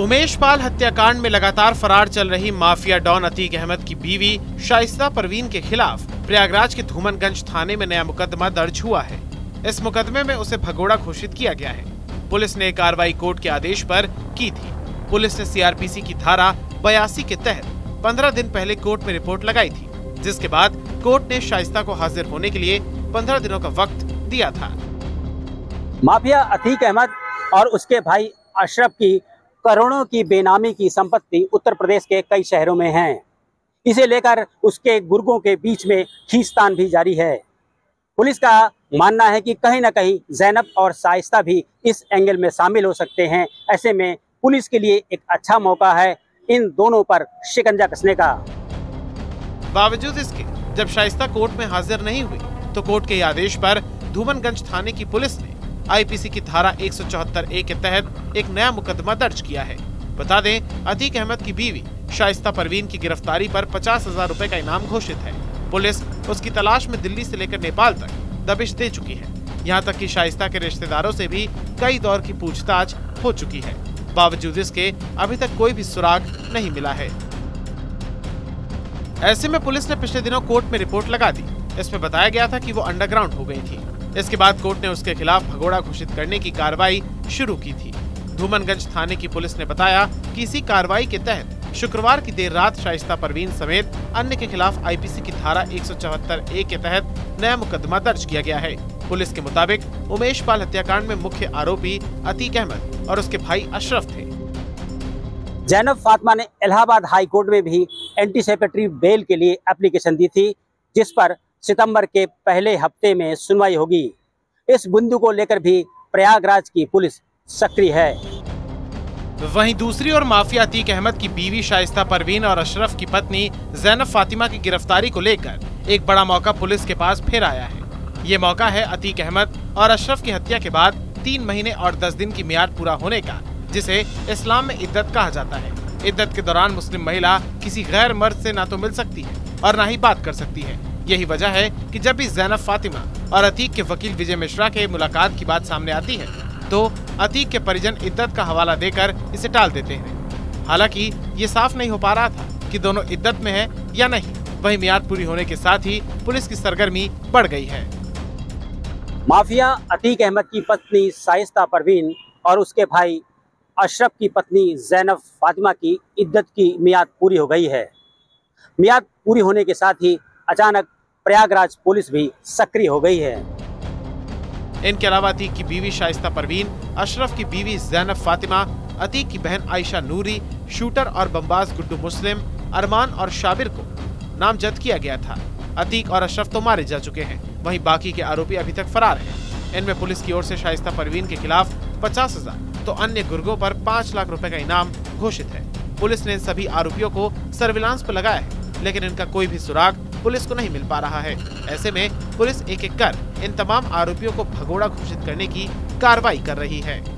उमेश पाल हत्याकांड में लगातार फरार चल रही माफिया डॉन अतीक अहमद की बीवी शाइस्ता परवीन के खिलाफ प्रयागराज के धूमनगंज थाने में नया मुकदमा दर्ज हुआ है। इस मुकदमे में उसे भगोड़ा घोषित किया गया है। पुलिस ने कार्रवाई कोर्ट के आदेश पर की थी। पुलिस ने सीआरपीसी की धारा 82 के तहत 15 दिन पहले कोर्ट में रिपोर्ट लगाई थी, जिसके बाद कोर्ट ने शाइस्ता को हाजिर होने के लिए 15 दिनों का वक्त दिया था। माफिया अतीक अहमद और उसके भाई अशरफ की करोड़ों की बेनामी की संपत्ति उत्तर प्रदेश के कई शहरों में है। इसे लेकर उसके गुर्गों के बीच में खींचतान भी जारी है। पुलिस का मानना है कि कहीं न कहीं जैनब और शाइस्ता भी इस एंगल में शामिल हो सकते हैं। ऐसे में पुलिस के लिए एक अच्छा मौका है इन दोनों पर शिकंजा कसने का। बावजूद इसके जब शाइस्ता कोर्ट में हाजिर नहीं हुई तो कोर्ट के आदेश पर धूमनगंज थाने की पुलिस ने आईपीसी की धारा 174A के तहत एक नया मुकदमा दर्ज किया है। बता दें, अतीक अहमद की बीवी शाइस्ता परवीन की गिरफ्तारी पर 50,000 रुपए का इनाम घोषित है। पुलिस उसकी तलाश में दिल्ली से लेकर नेपाल तक दबिश दे चुकी है। यहां तक कि शाइस्ता के रिश्तेदारों से भी कई दौर की पूछताछ हो चुकी है। बावजूद इसके अभी तक कोई भी सुराग नहीं मिला है। ऐसे में पुलिस ने पिछले दिनों कोर्ट में रिपोर्ट लगा दी। इसमें बताया गया था कि वो अंडरग्राउंड हो गई थी। इसके बाद कोर्ट ने उसके खिलाफ भगोड़ा घोषित करने की कार्रवाई शुरू की थी। धूमनगंज थाने की पुलिस ने बताया कि इसी कार्रवाई के तहत शुक्रवार की देर रात शाइस्ता परवीन समेत अन्य के खिलाफ आईपीसी की धारा 174A के तहत नया मुकदमा दर्ज किया गया है। पुलिस के मुताबिक उमेश पाल हत्याकांड में मुख्य आरोपी अतीक अहमद और उसके भाई अशरफ थे। जैनब फातिमा ने इलाहाबाद हाई कोर्ट में भी एंटीसिपेटरी बेल के लिए एप्लीकेशन दी थी, जिस पर सितंबर के पहले हफ्ते में सुनवाई होगी। इस बिंदु को लेकर भी प्रयागराज की पुलिस सक्रिय है। वहीं दूसरी ओर माफिया अतीक अहमद की बीवी शाइस्ता परवीन और अशरफ की पत्नी जैनब फातिमा की गिरफ्तारी को लेकर एक बड़ा मौका पुलिस के पास फिर आया है। ये मौका है अतीक अहमद और अशरफ की हत्या के बाद 3 महीने और 10 दिन की मियाद पूरा होने का, जिसे इस्लाम में इद्दत कहा जाता है। इद्दत के दौरान मुस्लिम महिला किसी गैर मर्द से ना तो मिल सकती है और ना ही बात कर सकती है। यही वजह है कि जब भी जैनब फातिमा और अतीक के वकील विजय मिश्रा के मुलाकात की बात सामने आती है तो अतीक के परिजन इद्दत का हवाला देकर इसे टाल देते हैं। हालांकि ये साफ नहीं हो पा रहा था कि दोनों इद्दत में है या नहीं। वही मियाद पूरी होने के साथ ही पुलिस की सरगर्मी बढ़ गई है। माफिया अतीक अहमद की पत्नी शाइस्ता परवीन और उसके भाई अशरफ की पत्नी जैनब फातिमा की इद्दत की मियाद पूरी हो गई है। मियाद पूरी होने के साथ ही अचानक प्रयागराज पुलिस भी सक्रिय हो गई है। इनके अलावा अतीक की बीवी शाइस्ता परवीन, अशरफ की बीवी जैनब फातिमा, अतीक की बहन आयशा नूरी, शूटर और बमबाज गुड्डू मुस्लिम, अरमान और शाबिर को नामजद किया गया था। अतीक और अशरफ तो मारे जा चुके हैं, वहीं बाकी के आरोपी अभी तक फरार हैं। इनमें पुलिस की ओर से शाइस्ता परवीन के खिलाफ 50,000 तो अन्य गुर्गों पर 5 लाख रुपए का इनाम घोषित है। पुलिस ने सभी आरोपियों को सर्विलांस पर लगाया है, लेकिन इनका कोई भी सुराग पुलिस को नहीं मिल पा रहा है। ऐसे में पुलिस एक एक कर इन तमाम आरोपियों को भगोड़ा घोषित करने की कार्रवाई कर रही है।